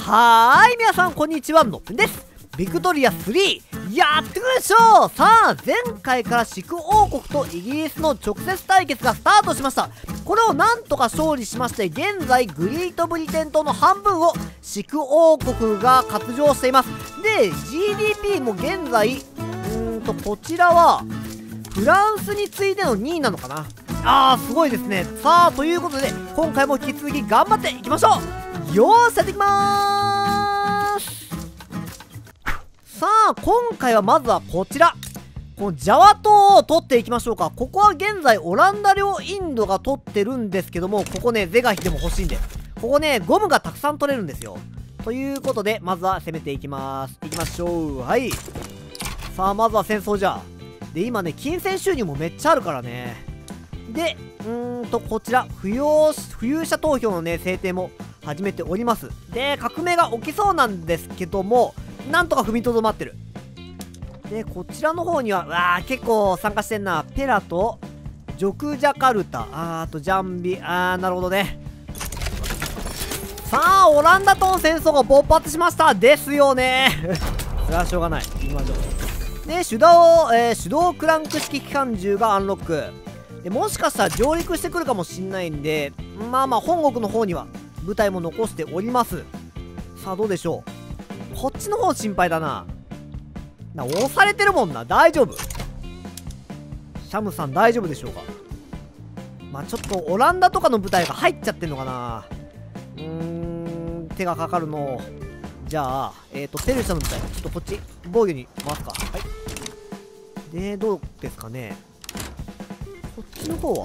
皆さんこんにちは、のっぷんです。ビクトリア3やってくるでしょう。さあ、前回からシク王国とイギリスの直接対決がスタートしました。これをなんとか勝利しまして、現在グリートブリテン島の半分をシク王国が割譲しています。で GDP も現在こちらはフランスに次いでの2位なのかな。すごいですね。さあ、ということで今回も引き続き頑張っていきましょう。よーし、やっていきまーす。さあ、今回はまずはこちら、このジャワ島を取っていきましょうか。ここは現在オランダ領インドが取ってるんですけども、ここね是が非でも欲しいんで、ここねゴムがたくさん取れるんですよ。ということでまずは攻めていきます。いきましょう。はい、さあまずは戦争じゃ。で今ね金銭収入もめっちゃあるからね。でこちら浮遊者投票のね制定も始めております。で革命が起きそうなんですけども、なんとか踏みとどまってる。でこちらの方には結構参加してんな。ペラとジョクジャカルタ、あとジャンビ、なるほどね。さあオランダとの戦争が勃発しましたですよねそれはしょうがない。行きましょう。で手動クランク式機関銃がアンロックで、もしかしたら上陸してくるかもしんないんで、まあ本国の方には部隊も残しております。さあどうでしょう。こっちの方心配だな。押されてるもんな。大丈夫？シャムさん大丈夫でしょうか。ちょっとオランダとかの部隊が入っちゃってんのかな。手がかかるの。じゃあペルシャの部隊ちょっとこっち防御に回すか。はい。でどうですかね。こっちの方は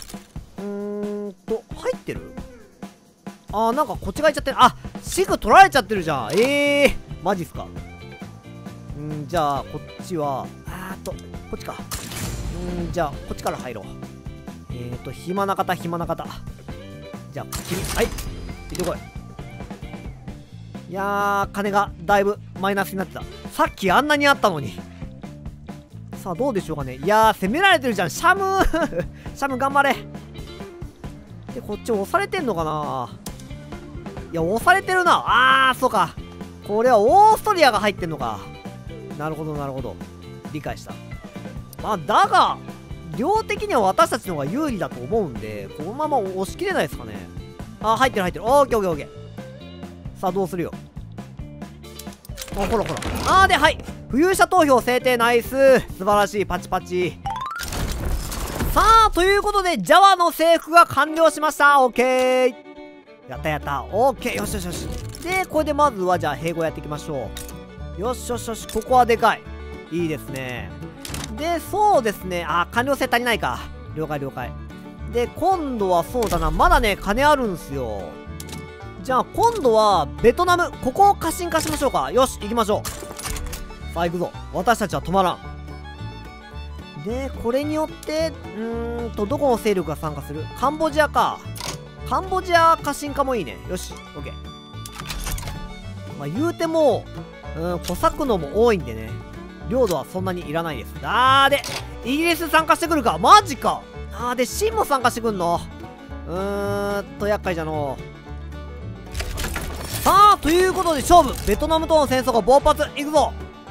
入ってる？なんかこっちがいっちゃってる。シグ取られちゃってるじゃん。マジっすか。じゃあこっちはこっちか。じゃあこっちから入ろう。暇な方。じゃあ君、はい、行ってこい。いやー、金がだいぶマイナスになってた。さっきあんなにあったのに。さあどうでしょうかね。いやー、攻められてるじゃんシャムシャム頑張れ。でこっち押されてんのかな。いや押されてるな。そうか、これはオーストリアが入ってんのか。なるほどなるほど、理解した。だが量的には私たちの方が有利だと思うんで、このまま押し切れないですかね。入ってる。オッケーオッケーオッケー。さあどうするよ。ほらで、はい、浮遊者投票制定。ナイス、素晴らしい。パチパチ。さあということでジャワの征服が完了しました。オッケー、やったオッケー。よし。でこれでまずはじゃあ併合やっていきましょう。よし、ここはでかい。いいですね。でそうですね、完了性足りないか。了解。で今度はそうだな、まだね金あるんすよ。じゃあ今度はベトナム、ここを過信化しましょうか。よし行きましょう。さあ行くぞ、私たちは止まらん。でこれによってどこの勢力が参加する。カンボジアか。カンボジア過信化もいいね。よしオッケー。言うても小作のも多いんでね、領土はそんなにいらないです。でイギリス参加してくるか。マジか。でシンも参加してくんの。厄介じゃの。さあということで勝負、ベトナムとの戦争が勃発。いくぞ。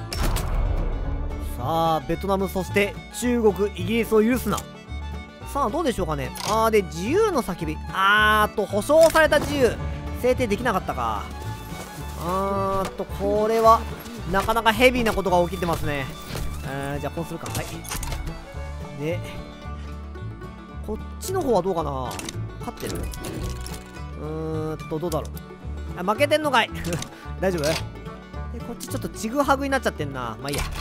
さあベトナム、そして中国、イギリスを許すな。さあどうでしょうかね。で自由の叫び、保障された自由制定できなかったか。これはなかなかヘビーなことが起きてますね。じゃあこうするか。はい。でこっちの方はどうかな。勝ってる？どうだろう。負けてんのかい大丈夫？でこっちちょっとちぐはぐになっちゃってんな。いいや。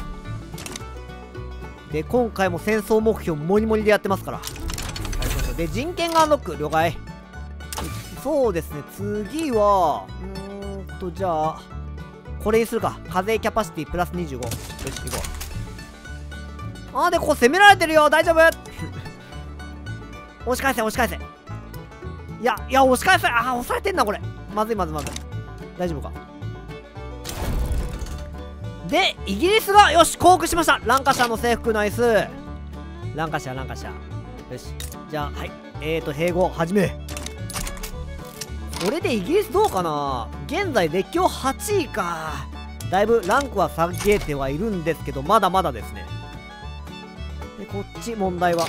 で今回も戦争目標モリモリでやってますから。で人権がアンロック。了解。そうですね、次はじゃあこれにするか。課税キャパシティプラス25。よし行こう。でここ攻められてるよ。大丈夫押し返せ。いや押し返せ。押されてんなこれ。まずい。大丈夫か。でイギリスがよし降伏しました。ランカシャーの征服。ナイス。ランカシャー。よしじゃあはい併合始め。 これでイギリスどうかな。現在列強8位か。だいぶランクは下げてはいるんですけど、まだまだですね。で、こっち問題は。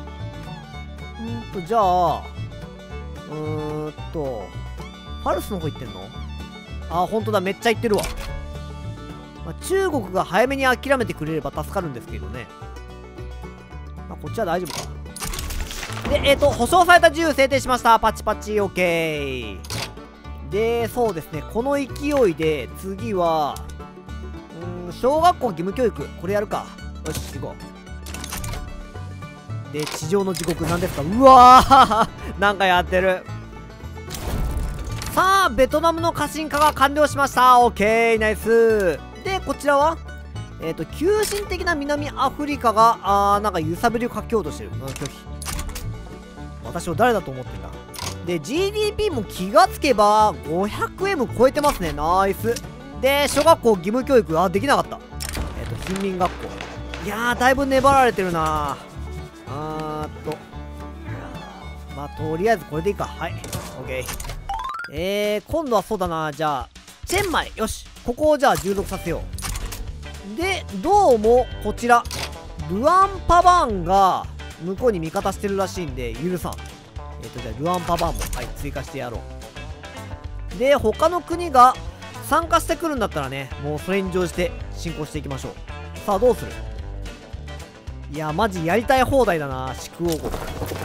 じゃあ、ファルスの方行ってんの？あ、ほんとだ、めっちゃ行ってるわ。まあ、中国が早めに諦めてくれれば助かるんですけどね。まあ、こっちは大丈夫か。で、保証された自由制定しました。パチパチ、オッケー。で、そうですね、この勢いで、次は、小学校義務教育、これやるか。よし、行こう。で、地上の時刻なんですか？うわーなんかやってる。さあ、ベトナムの過信化が完了しました。オッケー、ナイス。で、こちらは急進的な南アフリカが、なんか揺さぶりをかけようとしてる。拒否。私を誰だと思ってんだ。で、GDP も気がつけば 500M 超えてますね。ナイス。で、小学校義務教育、できなかった。貧民学校。いやー、だいぶ粘られてるな。まあ、とりあえずこれでいいか。はい。オッケー。今度はそうだな。じゃあ、チェンマイ。よし。ここをじゃあ従属させよう。で、どうも、こちら、ルアンパバンが、向こうに味方してるらしいんで、許さん。じゃあ、ルアンパバンも、はい、追加してやろう。で、他の国が参加してくるんだったらね、もうそれに乗じて進行していきましょう。さあ、どうする？いや、マジやりたい放題だな、宿王国。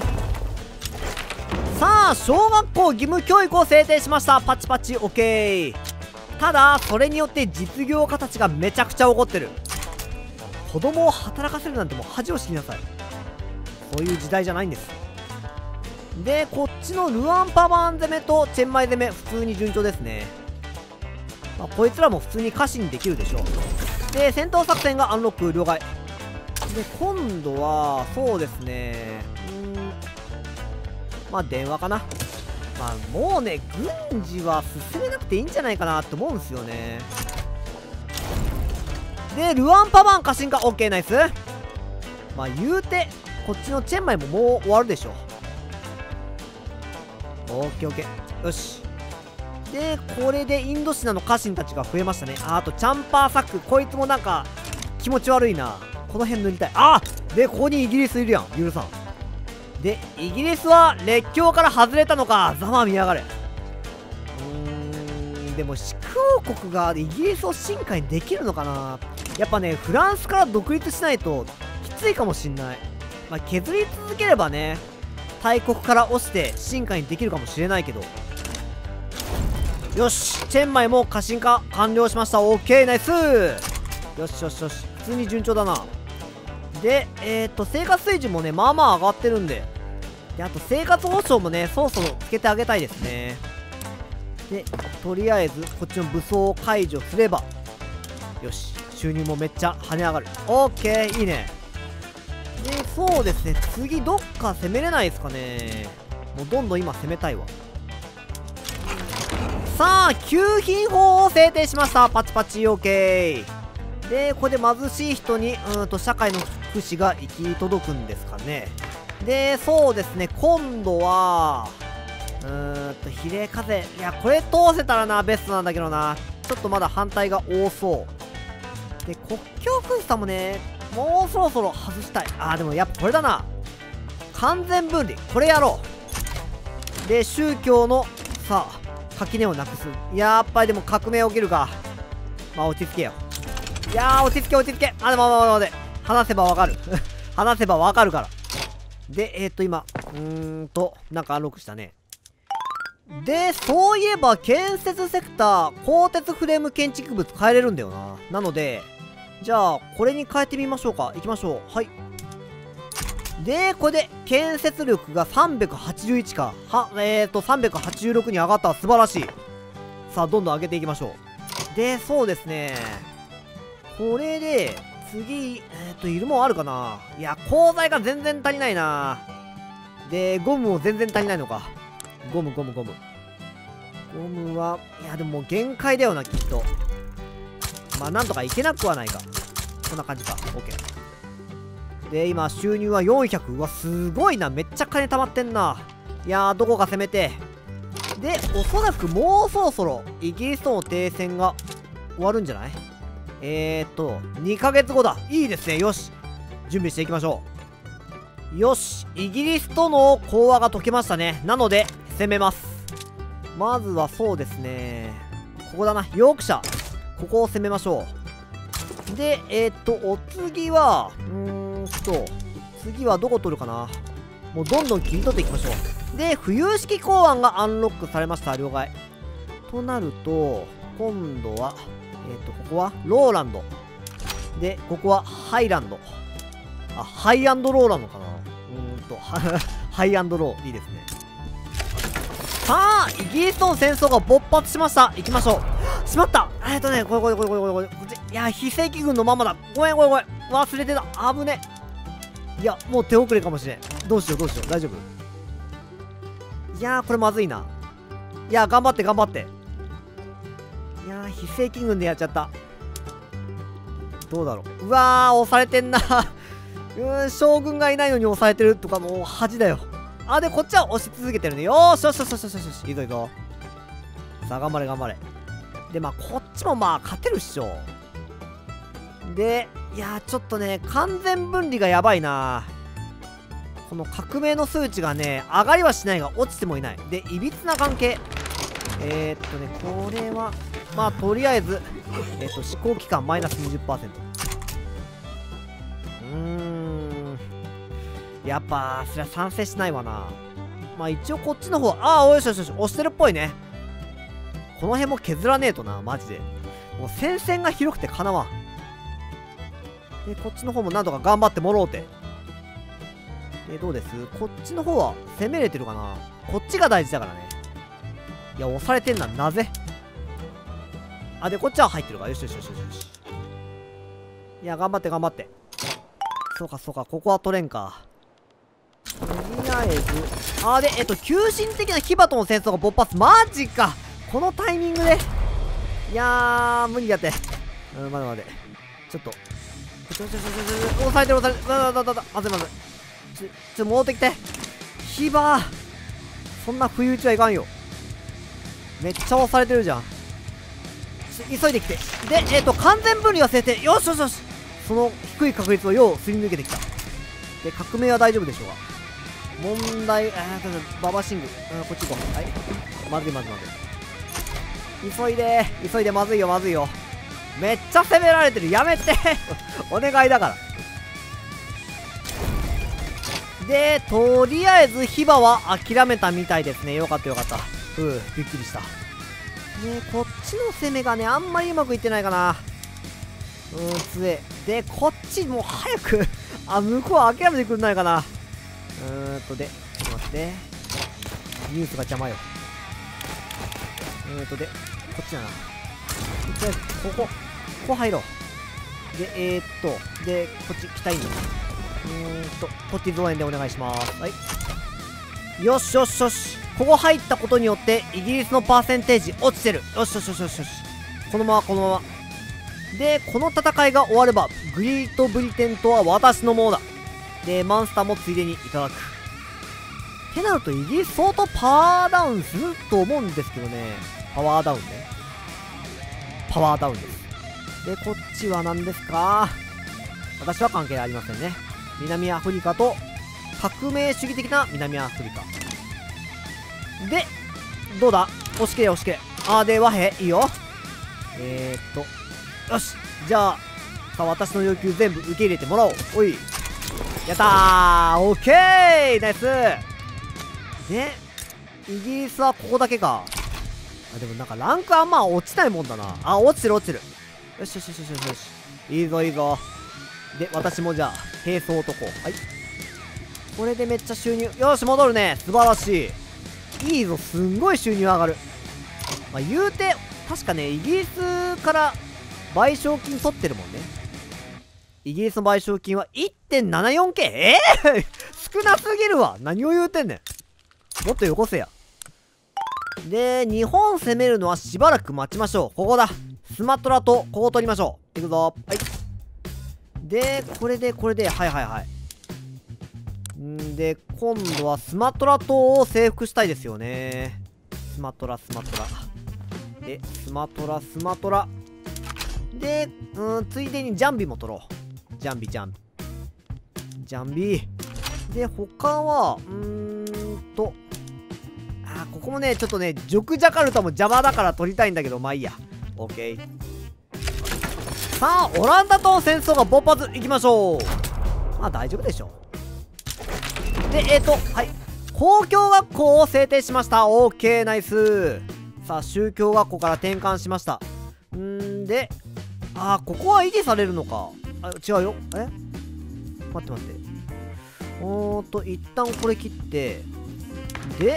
さあ、小学校義務教育を制定しました。パチパチ、オッケー。ただ、それによって実業家たちがめちゃくちゃ怒ってる。子供を働かせるなんてもう恥を知りなさい。そういう時代じゃないんです。で、こっちのルアンパバン攻めとチェンマイ攻め、普通に順調ですね。まあ、こいつらも普通に家臣にできるでしょう。で、戦闘作戦がアンロック了解。で、今度は、そうですね。まあ、電話かな。まあ、もうね、軍事は進めなくていいんじゃないかなって思うんですよね。で、ルアンパバン過信化、オッケー、ナイス。まあ、言うて、こっちのチェンマイももう終わるでしょ。オッケーオッケー。よし。で、これでインドシナの家臣たちが増えましたね。あと、チャンパーサック。こいつもなんか、気持ち悪いな。この辺塗りたい。で、ここにイギリスいるやん。許さん。で、イギリスは列強から外れたのか。ざま見やがれ。でも、宿王国がイギリスを進化にできるのかな。やっぱね、フランスから独立しないと、きついかもしんない。まあ、削り続ければね、大国から押して進化にできるかもしれないけど。よし、チェンマイも過信化完了しました。オッケー、ナイス。よしよしよし、普通に順調だな。で、生活水準もね、まあまあ上がってるんで。で、あと生活保障もね、そろそろつけてあげたいですね。で、とりあえず、こっちの武装を解除すれば、よし、収入もめっちゃ跳ね上がる。オッケー、いいね。で、そうですね、次どっか攻めれないですかね。もうどんどん今攻めたいわ。さあ、給品法を制定しました。パチパチ、オッケー。で、これで貧しい人に、社会の福祉が行き届くんですかね。で、そうですね、今度は、比例課税。いや、これ通せたらな、ベストなんだけどな。ちょっとまだ反対が多そう。で、国境封鎖もね、もうそろそろ外したい。でもやっぱこれだな。完全分離。これやろう。で、宗教の、さあ、垣根をなくす。やっぱりでも革命起きるか。まあ、落ち着けよ。いやー、落ち着け落ち着け。でも待って。話せばわかる。話せばわかるから。で、今、なんかアンロックしたね。で、そういえば、建設セクター、鋼鉄フレーム建築物変えれるんだよな。なので、じゃあ、これに変えてみましょうか。行きましょう。はい。で、これで、建設力が381か。386に上がった。素晴らしい。さあ、どんどん上げていきましょう。で、そうですね。これで、次、いるもんあるかな。いや、鋼材が全然足りないな。で、ゴムも全然足りないのか。ゴムは、いや、でももう限界だよな、きっと。まあ、なんとかいけなくはないか。こんな感じか。OK。で、今、収入は400。うわ、すごいな。めっちゃ金溜まってんな。いやー、どこか攻めて。 で、おそらくもうそろそろイギリスとの停戦が終わるんじゃない？2ヶ月後だ。いいですね。よし。準備していきましょう。よし。イギリスとの講和が解けましたね。なので、攻めます。まずはそうですね。ここだな。ヨークシャー。ここを攻めましょう。で、お次は、次はどこ取るかな。もうどんどん切り取っていきましょう。で、浮遊式港湾がアンロックされました。了解。となると、今度は、ここはローランド。で、ここはハイランド。あ、ハイアンドローランドかな。ハイアンドロー。いいですね。さあ、イギリスとの戦争が勃発しました。行きましょう。しまった。これ。こっち。いや、非正規軍のままだ。ごめん。忘れてた。危ね。いや、もう手遅れかもしれん。どうしよう。大丈夫？いやー、これまずいな。いやー、頑張って。いやー、非正規軍でやっちゃった。どうだろう。うわー、押されてんな。将軍がいないのに押されてるとか、もう恥だよ。あ、で、こっちは押し続けてるね。よーし。いいぞ。さあ、頑張れ。で、まあ、こっちもまあ、勝てるっしょ。で、いやー、ちょっとね、完全分離がやばいな。この革命の数値がね、上がりはしないが、落ちてもいない。で、いびつな関係。これは、まあ、とりあえず、試行期間マイナス 20%。やっぱ、そりゃ賛成しないわな。まあ、一応こっちの方、よし、押してるっぽいね。この辺も削らねえとな、マジで。もう戦線が広くてかなわん。で、こっちの方もなんとか頑張ってもろうて。で、どうです？こっちの方は攻めれてるかな？こっちが大事だからね。いや、押されてんな。なぜ？あ、で、こっちは入ってるから。よし。いや、頑張って。そうか、ここは取れんか。とりあえず、で、急進的なヒバとの戦争が勃発。マジか！このタイミングで。いやー、無理だって。待て。ちょっと。押されてる。まずい。戻ってきて。ヒバー。そんな不意打ちはいかんよ。めっちゃ押されてるじゃん。急いできて。で、完全分離は制定。よし。その低い確率をようすり抜けてきた。で、革命は大丈夫でしょうか。問題、ババシング。こっち行こう。はい。まずい。急いで、まずいよ。めっちゃ攻められてる。やめて。お願いだから。で、とりあえず、ヒバは諦めたみたいですね。よかった。びっくりした。こっちの攻めがね、あんまりうまくいってないかな。強え。で、こっちもう早く、向こう諦めてくんないかな。で、ちょっと待って。ニュースが邪魔よ。で、こっちだな。とりあえず、ここ入ろう。で、で、こっち来たいんだ。こっち増援でお願いします。はい。よし。ここ入ったことによって、イギリスのパーセンテージ落ちてる。よし。このまま。で、この戦いが終われば、グリートブリテン島は私のものだ。で、マンスターもついでにいただく。ってなると、イギリス相当パワーダウンすると思うんですけどね。パワーダウンです。で、こっちは何ですか？私は関係ありませんね。南アフリカと、革命主義的な南アフリカ。で、どうだ？押し切れ。で、和平いいよ。よし。じゃあ、私の要求全部受け入れてもらおう。おい。やったー！オッケー！ナイス！で、イギリスはここだけか。でもなんかランクあんま落ちないもんだな。落ちてる。よし。いいぞ。で、私もじゃあ、並走男。はい。これでめっちゃ収入。よし、戻るね。素晴らしい。いいぞ、すんごい収入上がる。まあ、言うて、確かね、イギリスから賠償金取ってるもんね。イギリスの賠償金は 1.74K？ 少なすぎるわ。何を言うてんねん。もっとよこせや。で、日本攻めるのはしばらく待ちましょう。ここだ。スマトラとここ取りましょう。いくぞ。はい。で、これで、はい。で、今度はスマトラ島を征服したいですよね。 スマトラでスマトラでついでにジャンビも取ろう。ジャンビで他はここもねちょっとねジョクジャカルタも邪魔だから取りたいんだけど、まあいいや。オッケー。さあオランダと戦争が勃発いきましょう。まあ大丈夫でしょう。ではい、公共学校を制定しました。オーケーナイス。さあ宗教学校から転換しました。でここは維持されるのか。違うよ。待って一旦これ切って、で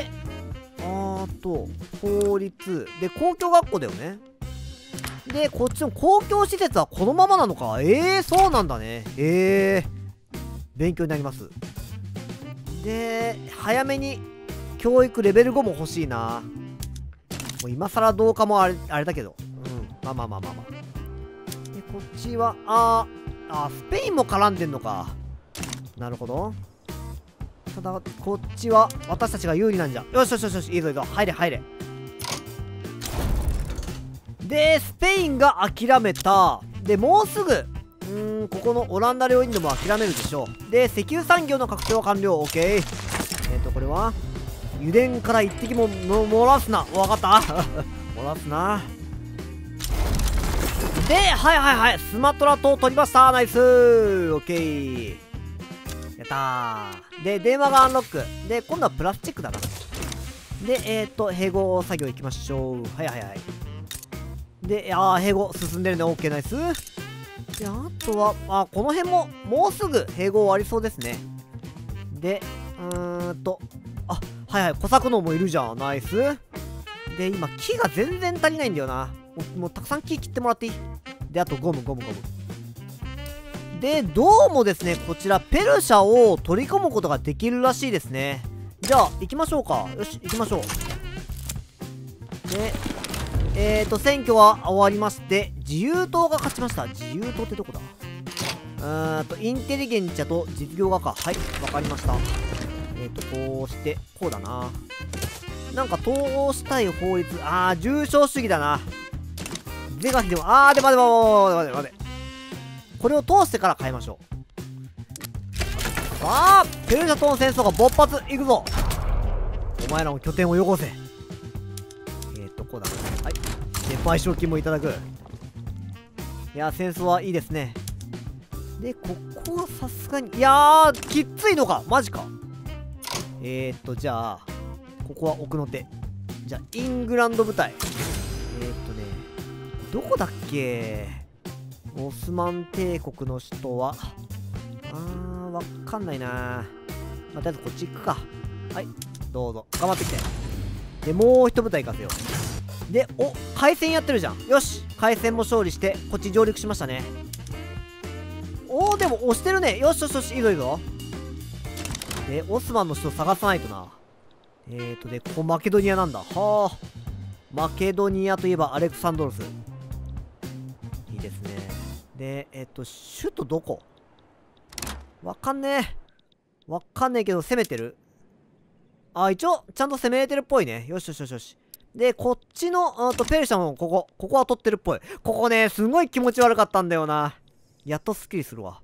法律で公共学校だよね。でこっちの公共施設はこのままなのか。そうなんだね。勉強になります。で早めに教育レベル5も欲しいな。もう今更どうかもあれだけど、まあでこっちはスペインも絡んでんのか。なるほど。ただこっちは私たちが有利なんじゃ。よし、いいぞ入れ。でスペインが諦めた。でもうすぐここのオランダ領インドも諦めるでしょう。で石油産業の拡張完了。 OK。これは油田から一滴も漏らすな。分かった漏らすな。ではい、スマトラ島取りました。ナイス。 OK。やったー。で電話がアンロックで今度はプラスチックだな。で併合作業いきましょう。はいで併合進んでるね。 OK ナイス。であとはこの辺ももうすぐ併合終わりそうですね。で小作農もいるじゃん。ナイス。で今木が全然足りないんだよな。もうたくさん木切ってもらっていい？であとゴムでどうもですね、こちらペルシャを取り込むことができるらしいですね。じゃあ行きましょうか。よし行きましょう。で選挙は終わりまして自由党が勝ちました。自由党ってどこだ？インテリゲンチャと実業家か。はいわかりました。こうしてこうだな。なんか通したい法律、重商主義だな。是が非でも待てこれを通してから変えましょう。さあペルシャとの戦争が勃発いくぞ。お前らも拠点をよこせ。こうだ。はいで賠償金もいただく。いや戦争はいいですね。でここはさすがにきっついのか。マジか。じゃあここは奥の手。じゃあイングランド部隊どこだっけ。オスマン帝国の首都はわかんないな。とりあえずこっち行くか。はいどうぞ頑張ってきて。でもう一部隊行かせよう。で海戦やってるじゃん。よし海戦も勝利してこっち上陸しましたね。でも押してるね。よしいいぞ。でオスマンの首都探さないとな。でここマケドニアなんだ。マケドニアといえばアレクサンドロス。いいですね。で首都どこ？わかんねえけど攻めてる。一応ちゃんと攻めれてるっぽいね。よし。でこっちのペルシャもここは取ってるっぽい。ここねすごい気持ち悪かったんだよな。やっとスッキリするわ。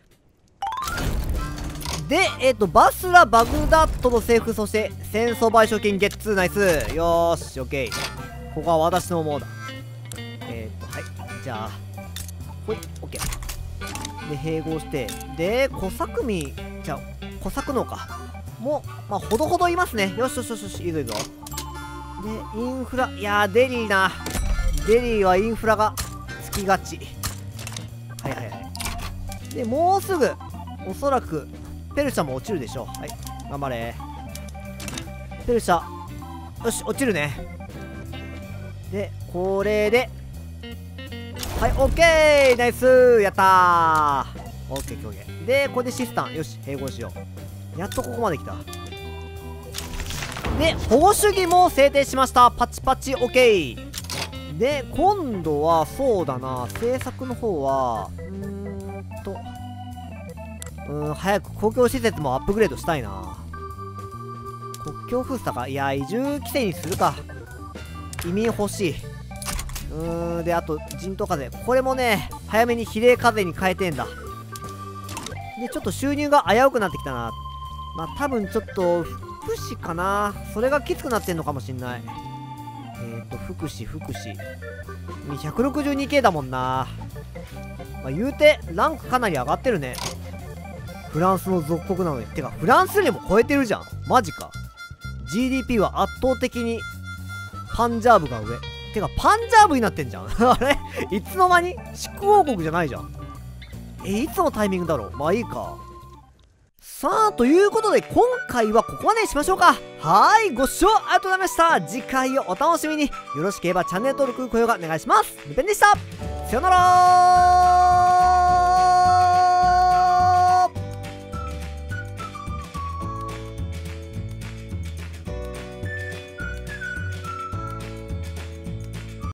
でバスラバグダッドの征服、そして戦争賠償金ゲッツー。ナイス。よーしオッケー。ここは私のものだ。はいじゃあほいオッケーで併合して、で小作民じゃあ小作農かもうほどほどいますね。よしいいぞ。でインフラデリーはインフラがつきがち。はいでもうすぐおそらくペルシャも落ちるでしょう。はい頑張れペルシャ。よし落ちるね。でこれではいオッケーナイス。やったー。オッケーでこれでシスタンよし併合しよう。やっとここまで来た。で保護主義も制定しました。パチパチオッケー。で今度はそうだな、政策の方は早く公共施設もアップグレードしたいな。国境封鎖か。移住規制にするか。 移民欲しい。で、あと、陣頭風。これもね、早めに比例風に変えてんだ。で、ちょっと収入が危うくなってきたな。まあ、多分ちょっと、福祉かな。それがきつくなってんのかもしんない。福祉。162K だもんな。まあ、言うて、ランクかなり上がってるね。フランスの属国なのに。てか、フランスよりも超えてるじゃん。マジか。GDP は圧倒的に、パンジャーブが上。てか、パンジャーブになってんじゃん。あれいつの間に祝王国じゃないじゃん。いつのタイミングだろう。まあいいか。さあ、ということで、今回はここまでにしましょうか。ご視聴ありがとうございました。次回をお楽しみに。よろしければチャンネル登録、高評価お願いします。ルペンでした。さよなら。